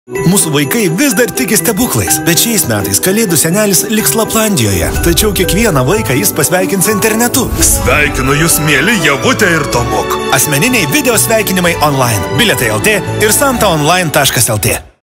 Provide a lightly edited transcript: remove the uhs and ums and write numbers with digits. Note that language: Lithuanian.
Mūsų vaikai vis dar tiki stebuklais, bet šiais metais Kalėdų senelis liks Laplandijoje. Tačiau kiekvieną vaiką jis pasveikins internetu. Sveikinu jūs, mėly Javutė ir Tomuk. Asmeniniai video sveikinimai online. Bilietai.lt ir santaonline.lt.